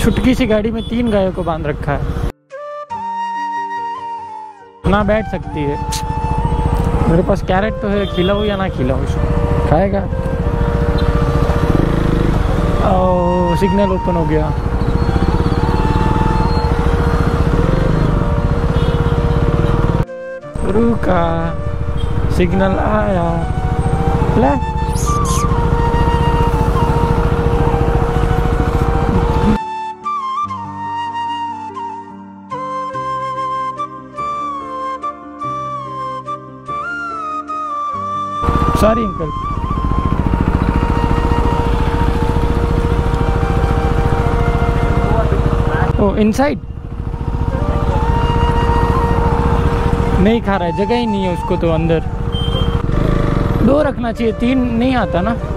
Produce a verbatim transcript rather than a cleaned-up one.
छुटकी सी गाड़ी में तीन गायों को बांध रखा है, ना बैठ सकती है। मेरे पास कैरेट तो है, खिलाऊं या ना खिलाऊं, इसको खाएगा। ओ, सिग्नल ओपन हो गया। रुका, सिग्नल आया। ले सॉरी अंकल। ओ इनसाइड नहीं खा रहा है, जगह ही नहीं है उसको तो अंदर। दो रखना चाहिए, तीन नहीं आता ना।